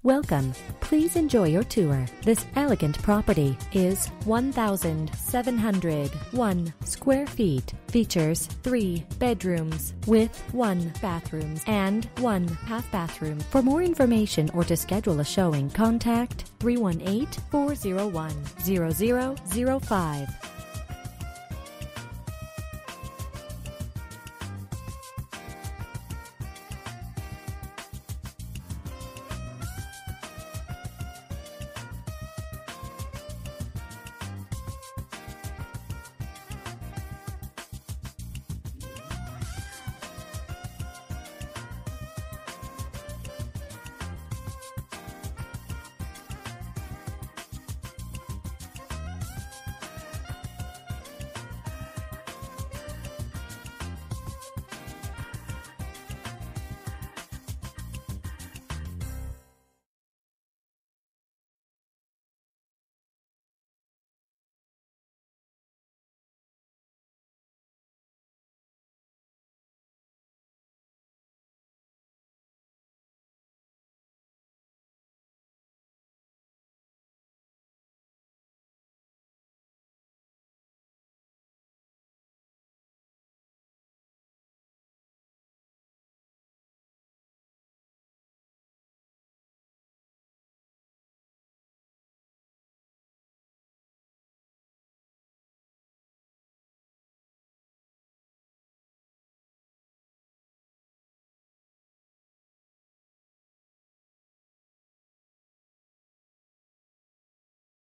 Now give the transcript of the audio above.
Welcome. Please enjoy your tour. This elegant property is 1,701 square feet. Features 3 bedrooms with 1 bathroom and 1 half bathroom. For more information or to schedule a showing, contact 318-401-0005.